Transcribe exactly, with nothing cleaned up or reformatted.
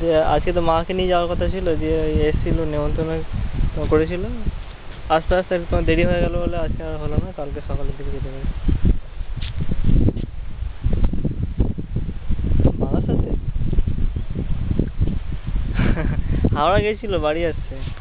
যে আজকে তো মাকে নিয়ে যাওয়ার কথা ছিল, যে এসেছিল নেমন্তন্ন করেছিল, আস্তে আস্তে তোমার দেরি হয়ে গেল বলে আজকে আর হলো না, কালকে সকালের দিকে যেতে পারি। বাবার সাথে হাওড়া গেছিল, বাড়ি আসছে।